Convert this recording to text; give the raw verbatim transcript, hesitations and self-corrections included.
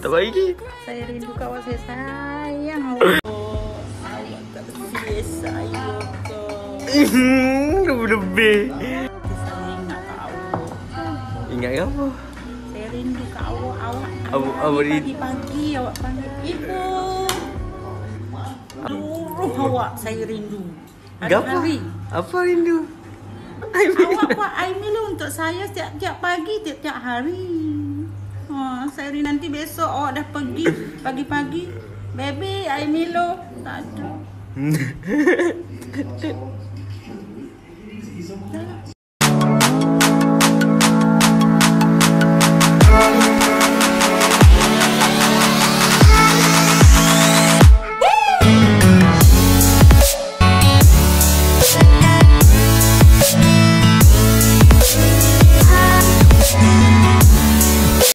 Tak bagi. Saya rindu kawan saya sayang. Awak tak biasa ayok kau. Lebih-lebih. Saya ingat kau. Ingat apa? Saya rindu kau. Awak Awak- awak rindu. pagi-pagi awak panggil ibu. Seluruh awak saya rindu. Gapa? Hari-hari. Apa rindu? Awak buat air Milo untuk saya setiap-tiap pagi, tiap-tiap hari. Ha, saya rindu nanti besok awak dah pergi pagi-pagi. Baby, air Milo. Tak ada.